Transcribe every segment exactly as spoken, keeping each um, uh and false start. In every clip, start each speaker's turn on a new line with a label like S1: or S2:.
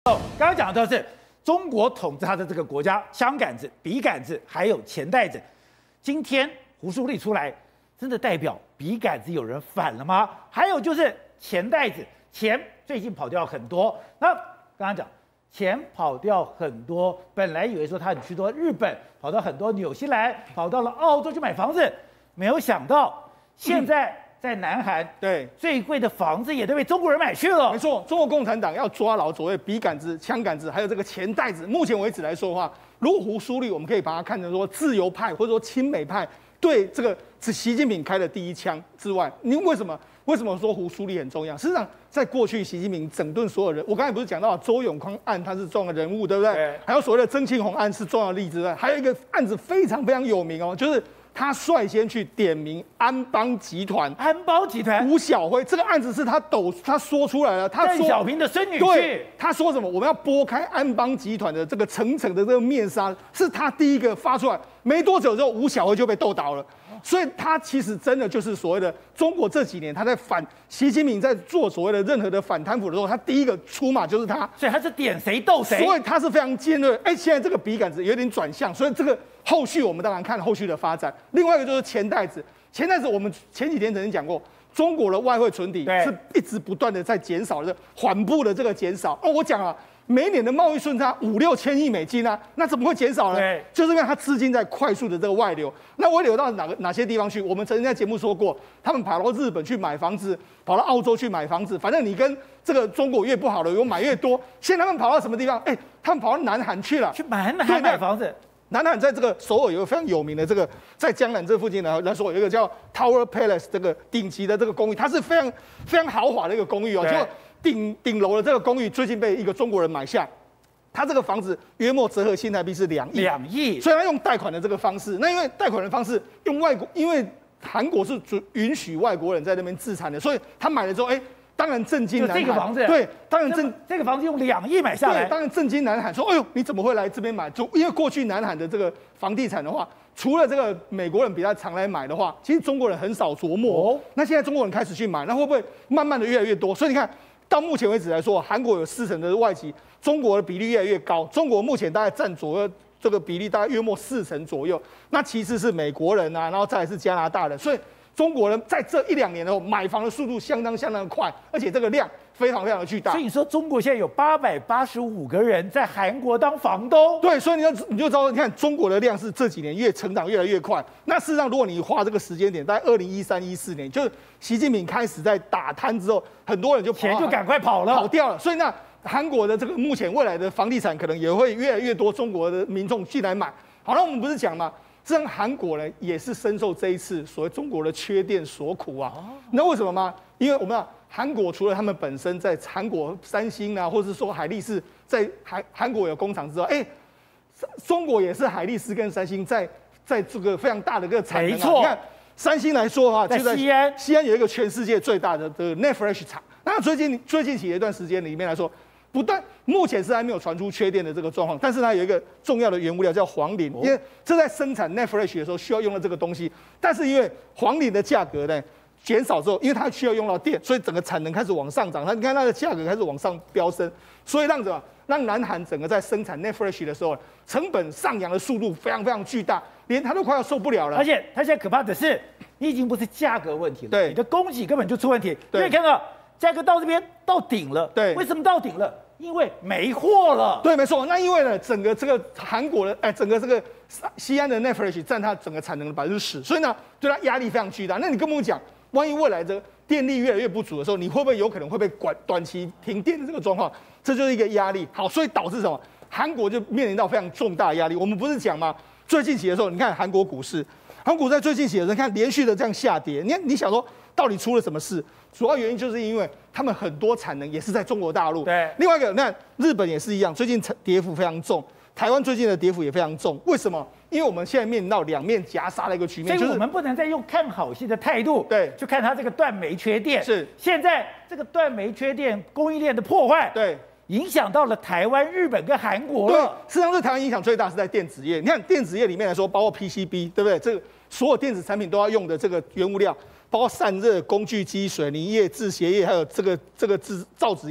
S1: 刚刚讲的都是中国统治他的这个国家，枪杆子、笔杆子还有钱袋子。今天胡舒立出来，真的代表笔杆子有人反了吗？还有就是钱袋子，钱最近跑掉很多。那刚刚讲钱跑掉很多，本来以为说他很去多日本，跑到很多纽西兰，跑到了澳洲去买房子，没有想到现在。嗯在南韩，
S2: 对
S1: 最贵的房子也都被中国人买去了。
S2: 没错，中国共产党要抓牢所谓笔杆子、枪杆子，还有这个钱袋子。目前为止来说的话，如果胡舒立，我们可以把它看成说自由派或者说亲美派对这个是习近平开的第一枪之外，你为什么为什么说胡舒立很重要？事实上，在过去习近平整顿所有人，我刚才不是讲到周永康案他是重要的人物，对不对？对还有所谓的曾庆红案是重要的例子，还有一个案子非常非常有名哦，就是。他率先去点名安邦集团，
S1: 安邦集团
S2: 吴小辉这个案子是他抖他说出来了，他说
S1: 邓小平的孙女婿，
S2: 他说什么？我们要拨开安邦集团的这个层层的这个面纱，是他第一个发出来。没多久之后，吴小辉就被斗倒了。所以他其实真的就是所谓的中国这几年他在反习近平在做所谓的任何的反贪腐的时候，他第一个出马就是他，
S1: 所以他是点谁斗谁，
S2: 所以他是非常尖锐。哎，现在这个笔杆子有点转向，所以这个后续我们当然看后续的发展。另外一个就是钱袋子，钱袋子我们前几天曾经讲过，中国的外汇存底是一直不断的在减少的，缓步的这个减少。哦，我讲了。每一年的贸易顺差五六千亿美金啊，那怎么会减少呢？就是因为它资金在快速的这个外流。那外流到哪个哪些地方去？我们曾经在节目说过，他们跑到日本去买房子，跑到澳洲去买房子，反正你跟这个中国越不好的，有买越多。现在他们跑到什么地方？哎、欸，他们跑到南韩去了，
S1: 去南韩买房子。
S2: 南韩在这个首尔有个非常有名的这个，在江南这附近呢来说，有一个叫 Tower Palace 这个顶级的这个公寓，它是非常非常豪华的一个公寓哦。就顶顶楼的这个公寓最近被一个中国人买下，他这个房子约莫折合新台币是两亿，
S1: 两亿，
S2: 所以他用贷款的这个方式。那因为贷款的方式用外国，因为韩国是准允许外国人在那边自产的，所以他买了之后，哎、欸，当然震惊南韩。
S1: 这个房子，
S2: 对，当然震
S1: 这个房子用两亿买下来，
S2: 对，当然震惊南韩，说，哎呦，你怎么会来这边买？就因为过去南韩的这个房地产的话。除了这个美国人比较常来买的话，其实中国人很少琢磨。哦、那现在中国人开始去买，那会不会慢慢的越来越多？所以你看到目前为止来说，韩国有四成的外籍，中国的比例越来越高。中国目前大概占左右这个比例大概约莫四成左右。那其次是美国人啊，然后再来是加拿大人。所以中国人在这一两年后买房的速度相当相当的快，而且这个量非常非常的巨大。
S1: 所以你说中国现在有八百八十五个人在韩国当房东，
S2: 对，所以你就你就知道，你看中国的量是这几年越成长越来越快。那事实上，如果你花这个时间点，在二零一三一四年，就是习近平开始在打贪之后，很多人就跑
S1: 钱就赶快跑了，
S2: 跑掉了。所以那韩国的这个目前未来的房地产可能也会越来越多中国的民众进来买。好了，我们不是讲吗？这样韩国呢也是深受这一次所谓中国的缺电所苦啊。哦、你知道为什么吗？因为我们韩国除了他们本身在韩国三星啊，或者是说海力士在韩韩国有工厂之外，哎、欸，中国也是海力士跟三星在在这个非常大的一个产能、啊。
S1: 没错，
S2: 你看三星来说啊，
S1: 在西安，
S2: 西安有一个全世界最大的的 N E F R E S H 厂。那最近最近起的一段时间里面来说。不但目前是还没有传出缺电的这个状况，但是它有一个重要的原物料叫黄磷，因为这在生产 N E F R E S H 的时候需要用到这个东西。但是因为黄磷的价格呢减少之后，因为它需要用到电，所以整个产能开始往上涨。它你看它的价格开始往上飙升，所以让什么让南韩整个在生产 N E F R E S H 的时候，成本上扬的速度非常非常巨大，连它都快要受不了了。
S1: 而且它现在可怕的是，你已经不是价格问题了，
S2: 对，
S1: 你的供给根本就出问题。因为看到价格到这边到顶了，
S2: 对，
S1: 为什么到顶了？因为没货了，
S2: 对，没错。那因为呢，整个这个韩国的，哎，整个这个西安的 N E F R E S H 占它整个产能的百分之十，所以呢，对它压力非常巨大。那你跟我们讲，万一未来这个电力越来越不足的时候，你会不会有可能会被短短期停电的这个状况？这就是一个压力。好，所以导致什么？韩国就面临到非常重大的压力。我们不是讲吗？最近起的时候，你看韩国股市，韩国在最近起的时候，你看连续的这样下跌，你看你想说到底出了什么事？主要原因就是因为他们很多产能也是在中国大陆。
S1: 对，
S2: 另外一个，那日本也是一样，最近跌幅非常重，台湾最近的跌幅也非常重。为什么？因为我们现在面临到两面夹杀的一个局面，
S1: 所以我们不能再用看好戏的态度，
S2: 对，
S1: 就看它这个断煤缺电。
S2: 是，
S1: 现在这个断煤缺电供应链的破坏，
S2: 对，
S1: 影响到了台湾、日本跟韩国了。
S2: 对，实际上对台湾影响最大是在电子业。你看电子业里面来说，包括 P C B， 对不对？这个所有电子产品都要用的这个原物料。包括散热、工具机、水泥业、制鞋业，还有这个这个制造纸业，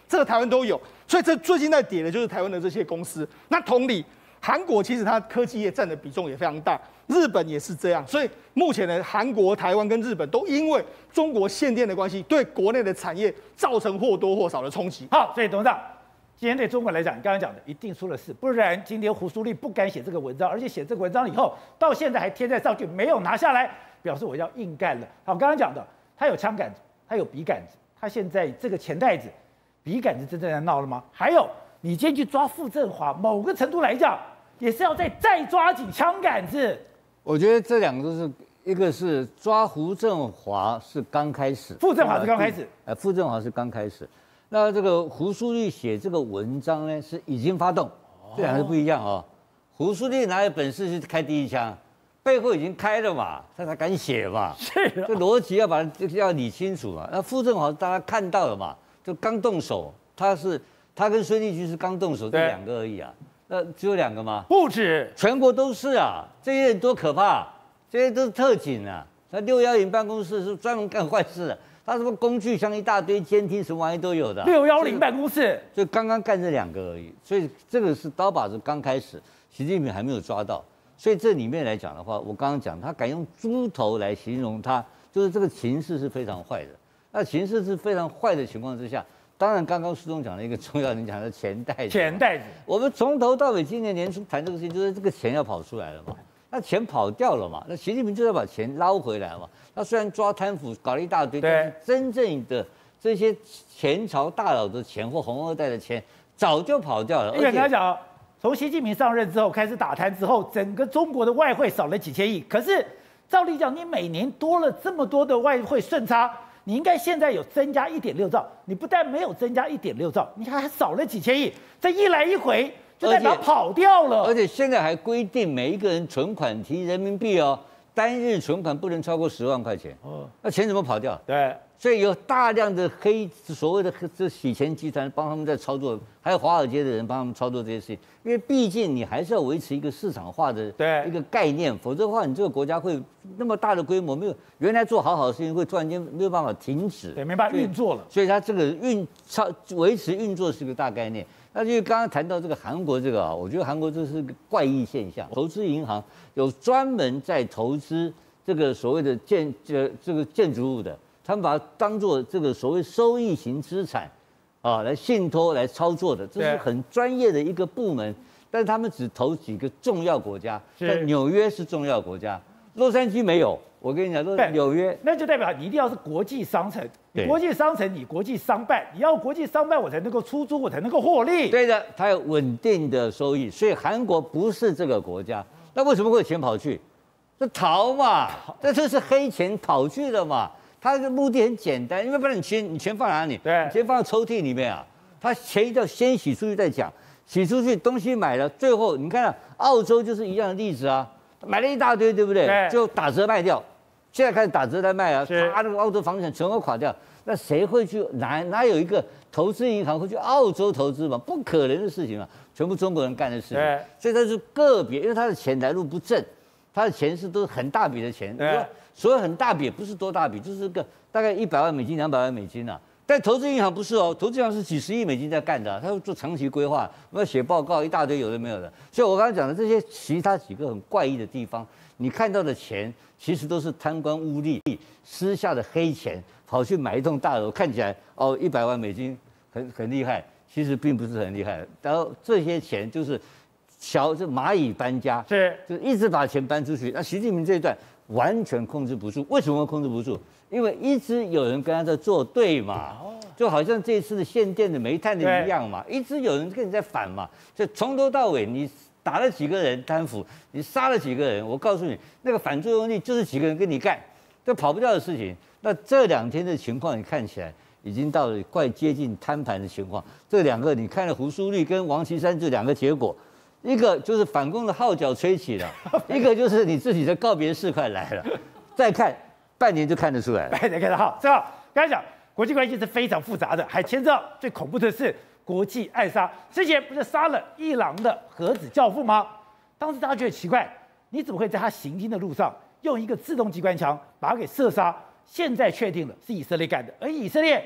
S2: 这个台湾都有。所以这最近在跌的就是台湾的这些公司。那同理，韩国其实它科技业占的比重也非常大，日本也是这样。所以目前呢，韩国、台湾跟日本都因为中国限电的关系，对国内的产业造成或多或少的冲击。
S1: 好，所以董事长，今天对中国来讲，你刚刚讲的一定出了事，不然今天胡苏立不敢写这个文章，而且写这个文章以后，到现在还贴在上去，没有拿下来，表示我要硬干了。好，刚刚讲的，他有枪杆子，他有笔杆子，他现在这个钱袋子。笔杆子真正在闹了吗？还有，你今天去抓傅政华，某个程度来讲，也是要再再抓紧枪杆子。
S3: 我觉得这两个都是，一个是抓胡政华是刚开始，
S1: 傅政华是刚开始，
S3: 呃，傅政华是刚开始。那这个胡苏立写这个文章呢，是已经发动，这两个不一样哦。胡苏立哪有本事去开第一枪？背后已经开了嘛，他才敢写嘛。
S1: 是、啊，
S3: 这逻辑要把它要理清楚嘛。那傅政华大家看到了嘛？就刚动手，他是他跟孙立军是刚动手，这两个而已啊。那只有两个吗？
S1: 不止，
S3: 全国都是啊。这些人多可怕，这些都是特警啊。他六幺零办公室是专门干坏事的，他什么工具箱一大堆，监听什么玩意都有的。
S1: 六幺零办公室
S3: 就刚刚干这两个而已，所以这个是刀把子刚开始，习近平还没有抓到。所以这里面来讲的话，我刚刚讲他敢用猪头来形容他，就是这个情势是非常坏的。那形势是非常坏的情况之下，当然刚刚苏东讲了一个重要，你讲的钱袋子。
S1: 钱袋子，
S3: 我们从头到尾今年年初谈这个事情，就是这个钱要跑出来了嘛。那钱跑掉了嘛，那习近平就要把钱捞回来嘛。他虽然抓贪腐搞了一大堆，但是真正的这些前朝大佬的钱或红二代的钱早就跑掉了。
S1: 因为跟他讲，从习近平上任之后开始打贪之后，整个中国的外汇少了几千亿。可是照理讲，你每年多了这么多的外汇顺差。你应该现在有增加一点六兆，你不但没有增加一点六兆，你还少了几千亿，这一来一回就代表跑掉了。
S3: 而且现在还规定每一个人存款提人民币哦，单日存款不能超过十万块钱。哦，那钱怎么跑掉？
S1: 对，
S3: 所以有大量的黑所谓的这洗钱集团帮他们在操作，还有华尔街的人帮他们操作这些事情。因为毕竟你还是要维持一个市场化的一个概念，否则的话，你这个国家会那么大的规模，没有原来做好好的事情，会突然间没有办法停止，
S1: 对，没办法运作了。
S3: 所以它这个运超维持运作是个大概念。那就刚刚谈到这个韩国这个啊，我觉得韩国这是个怪异现象。投资银行有专门在投资这个所谓的建这这个建筑物的，他们把它当做这个所谓收益型资产啊来信托来操作的，这是很专业的一个部门。但是他们只投几个重要国家，但纽约是重要国家，洛杉矶没有。我跟你讲，纽约
S1: 那就代表你一定要是国际商城，你国际商城，你国际商办，你要国际商办，我才能够出租，我才能够获利。
S3: 对的，它有稳定的收益，所以韩国不是这个国家，那为什么会有钱跑去？这逃嘛，这就是黑钱跑去的嘛。他的目的很简单，因为不然你钱你钱放哪里？
S1: 对，
S3: 你钱放在抽屉里面啊。他钱一定要先洗出去再讲。洗出去东西买了，最后你看啊，澳洲就是一样的例子啊，买了一大堆，对不对？
S1: 对，
S3: 就打折卖掉，现在开始打折来卖啊，他那个澳洲房产全部垮掉，那谁会去哪哪有一个投资银行会去澳洲投资嘛？不可能的事情嘛，全部中国人干的事情。
S1: 对，
S3: 所以他是个别，因为他的钱来路不正，他的钱是都是很大笔的钱。
S1: 对，
S3: 所谓很大笔，不是多大笔，就是个大概一百万美金、两百万美金啊。但投资银行不是哦，投资银行是几十亿美金在干的、啊，他要做长期规划，要写报告一大堆，有的没有的。所以我刚才讲的这些其他几个很怪异的地方，你看到的钱其实都是贪官污吏私下的黑钱，跑去买一栋大楼，看起来哦一百万美金很很厉害，其实并不是很厉害。然后这些钱就是小就蚂蚁搬家，
S1: 是
S3: 就一直把钱搬出去。那习近平这一段完全控制不住，为什么控制不住？因为一直有人跟他在作对嘛，就好像这次的限电的、煤炭的一样嘛，一直有人跟你在反嘛，就从头到尾你打了几个人贪腐，你杀了几个人，我告诉你，那个反作用力就是几个人跟你干，这跑不掉的事情。那这两天的情况，你看起来已经到了快接近摊盘的情况。这两个你看了胡苏立跟王岐山这两个结果，一个就是反攻的号角吹起了，一个就是你自己的告别式快来了。再看。半年就看得出来了。
S1: 半年看得好，正好刚才讲国际关系是非常复杂的，还牵涉到最恐怖的是国际暗杀。之前不是杀了伊朗的核子教父吗？当时大家觉得奇怪，你怎么会在他行经的路上用一个自动机关枪把他给射杀？现在确定了是以色列干的，而以色列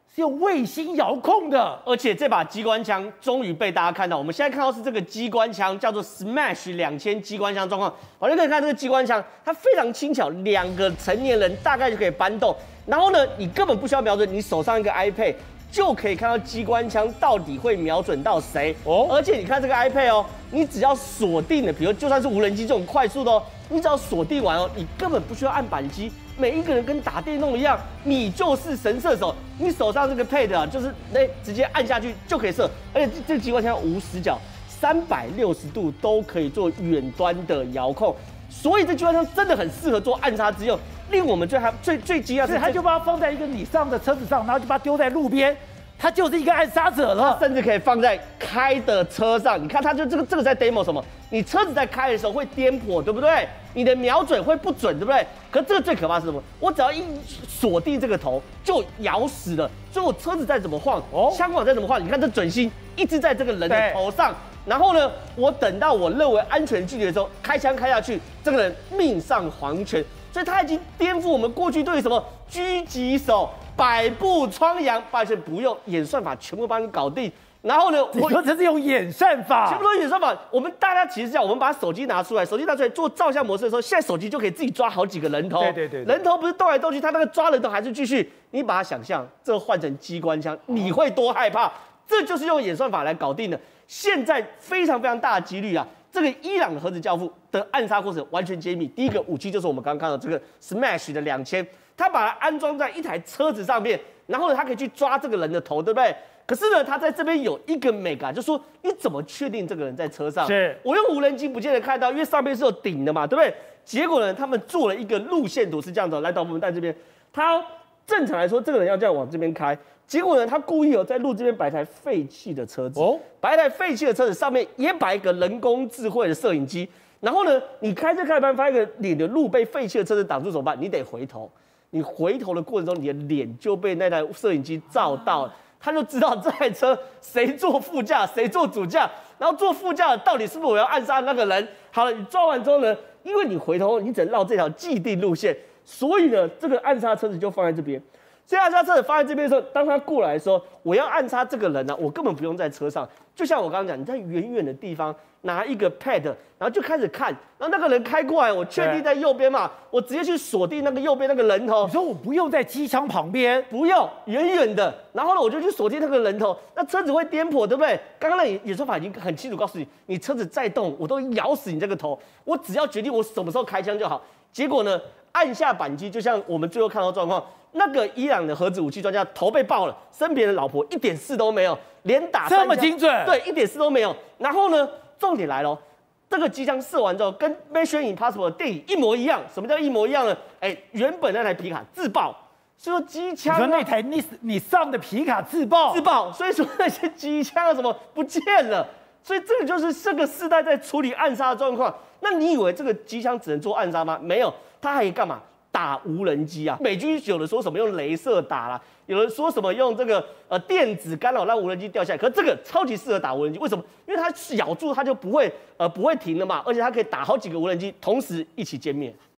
S1: 是用卫星遥控的，
S4: 而且这把机关枪终于被大家看到。我们现在看到是这个机关枪，叫做 Smash 两千机关枪状况。我就可以看这个机关枪，它非常轻巧，两个成年人大概就可以搬动。然后呢，你根本不需要瞄准，你手上一个 iPad 就可以看到机关枪到底会瞄准到谁哦。而且你看这个 iPad 哦，你只要锁定了，比如就算是无人机这种快速的哦，你只要锁定完哦，你根本不需要按扳机。每一个人跟打电动一样，你就是神射手，你手上这个 pad 啊，就是那直接按下去就可以射，而且这个机关枪无死角，三百六十度都可以做远端的遥控，所以这机关枪真的很适合做暗杀之用。令我们最还最最惊讶的是，
S1: 他就把它放在一个你上的车子上，然后就把它丢在路边。他就是一个暗杀者了，
S4: 甚至可以放在开的车上。你看，他就这个这个在 demo 什么？你车子在开的时候会颠簸，对不对？你的瞄准会不准，对不对？可这个最可怕是什么？我只要一锁定这个头，就咬死了。所以我车子再怎么晃，哦，枪管再怎么晃，你看这准心一直在这个人的头上。然后呢，我等到我认为安全距离的时候，开枪开下去，这个人命丧黄泉。所以他已经颠覆我们过去对什么狙击手。百步穿杨，抱歉，不用演算法，全部帮你搞定。然后呢，
S1: 我说这是用演算法，
S4: 全部都是演算法。我们大家其实这样，我们把手机拿出来，手机拿出来做照相模式的时候，现在手机就可以自己抓好几个人头。
S1: 对对 对, 对，
S4: 人头不是动来动去，它那个抓人头还是继续。你把它想象，这换成机关枪，你会多害怕？这就是用演算法来搞定的。现在非常非常大的几率啊，这个伊朗的核子教父的暗杀过程完全揭秘。第一个武器就是我们刚刚看到这个 Smash 的两千。他把它安装在一台车子上面，然后呢，他可以去抓这个人的头，对不对？可是呢，他在这边有一个美感，就说你怎么确定这个人在车上？
S1: 是
S4: 我用无人机不见得看到，因为上面是有顶的嘛，对不对？结果呢，他们做了一个路线图是这样子，来导我们在这边，他正常来说，这个人要这样往这边开，结果呢，他故意有在路这边摆台废弃的车子，哦，摆一台废弃的车子上面也摆一个人工智慧的摄影机，然后呢，你开车开半发现你的路被废弃的车子挡住怎么办？你得回头。你回头的过程中，你的脸就被那台摄影机照到，他就知道这台车谁坐副驾，谁坐主驾，然后坐副驾的到底是不是我要暗杀那个人？好了，你抓完之后呢，因为你回头，你只能绕这条既定路线，所以呢，这个暗杀车子就放在这边。所以暗杀车子放在这边的时候，当他过来的时候，我要暗杀这个人呢、啊，我根本不用在车上，就像我刚刚讲，你在远远的地方拿一个 pad， 然后就开始看，然后那个人开过来，我确定在右边嘛，我直接去锁定那个右边那个人头。
S1: 你说我不用在机枪旁边，
S4: 不用，远远的，然后呢，我就去锁定那个人头，那车子会颠簸，对不对？刚刚那演算法已经很清楚告诉你，你车子再动，我都咬死你这个头，我只要决定我什么时候开枪就好。结果呢，按下扳机，就像我们最后看到状况。那个伊朗的核子武器专家头被爆了，身边的老婆一点事都没有，连打
S1: 这么精准，
S4: 对，一点事都没有。然后呢，重点来了，这个机枪射完之后，跟《Mission Impossible》的电影一模一样。什么叫一模一样呢？哎，原本那台皮卡自爆，所以说机枪、啊，
S1: 你说那台你你上的皮卡自爆，
S4: 自爆，所以说那些机枪啊什么不见了。所以这个就是这个世代在处理暗杀的状况。那你以为这个机枪只能做暗杀吗？没有，它还可以干嘛？打无人机啊，美军有的说什么用雷射打啦，有人说什么用这个呃电子干扰让无人机掉下来，可这个超级适合打无人机，为什么？因为它咬住它就不会呃不会停了嘛，而且它可以打好几个无人机同时一起歼灭。